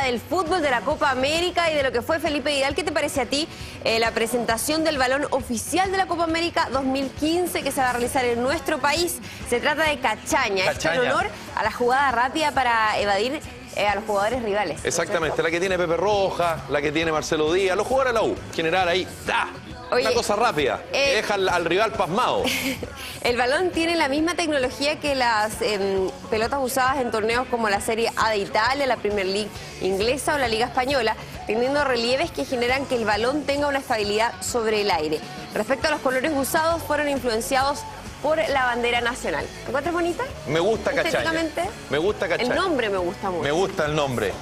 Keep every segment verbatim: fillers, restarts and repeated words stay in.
habla del fútbol, de la Copa América y de lo que fue Felipe Vidal. ¿Qué te parece a ti eh, la presentación del balón oficial de la Copa América dos mil quince que se va a realizar en nuestro país? Se trata de Cachaña. Esto en honor a la jugada rápida para evadir eh, a los jugadores rivales. Exactamente, la que tiene Pepe Roja, la que tiene Marcelo Díaz, los jugadores de la U, general ahí, ¡da! Oye, una cosa rápida, eh, que deja al, al rival pasmado. El balón tiene la misma tecnología que las eh, pelotas usadas en torneos como la Serie A de Italia, la Premier League inglesa o la Liga española, teniendo relieves que generan que el balón tenga una estabilidad sobre el aire. Respecto a los colores usados, fueron influenciados por la bandera nacional. ¿Te encuentras bonita? Me gusta Cachaña. Me gusta Cachaña. El nombre me gusta mucho. Me gusta el nombre.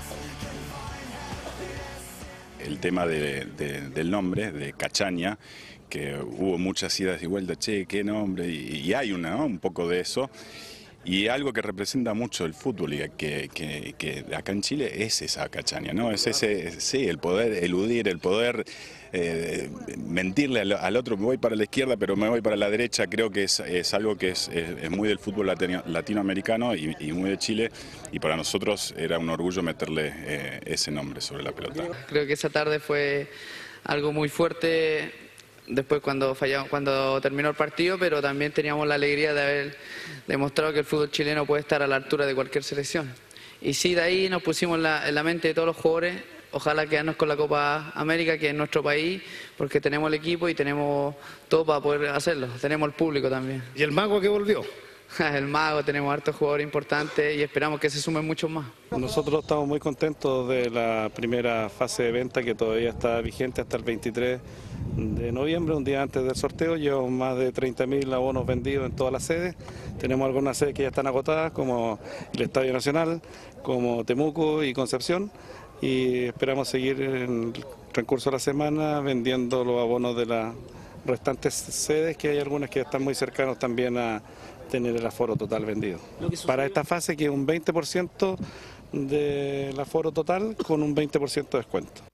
El tema de, de, del nombre, de Cachaña, que hubo muchas idas y vueltas, che, qué nombre, y, y hay una, ¿no? un poco de eso. Y algo que representa mucho el fútbol y que, que, que acá en Chile es esa cachaña, ¿no? Es ese, sí, el poder eludir, el poder eh, mentirle al, al otro, me voy para la izquierda pero me voy para la derecha. Creo que es, es algo que es, es, es muy del fútbol latino, latinoamericano y, y muy de Chile, y para nosotros era un orgullo meterle eh, ese nombre sobre la pelota. Creo que esa tarde fue algo muy fuerte. Después cuando fallamos, cuando terminó el partido, pero también teníamos la alegría de haber demostrado que el fútbol chileno puede estar a la altura de cualquier selección. Y sí, de ahí nos pusimos en la, en la mente de todos los jugadores, ojalá quedarnos con la Copa América, que es nuestro país, porque tenemos el equipo y tenemos todo para poder hacerlo, tenemos el público también. ¿Y el mago que volvió? El mago, tenemos hartos jugadores importantes y esperamos que se sumen muchos más. Nosotros estamos muy contentos de la primera fase de venta que todavía está vigente hasta el veintitrés de noviembre, un día antes del sorteo. Llevamos más de treinta mil abonos vendidos en todas las sedes. Tenemos algunas sedes que ya están agotadas, como el Estadio Nacional, como Temuco y Concepción, y esperamos seguir en el transcurso de la semana vendiendo los abonos de las restantes sedes, que hay algunas que están muy cercanos también a tener el aforo total vendido. Para esta fase, que es un veinte por ciento del aforo total con un veinte por ciento de descuento.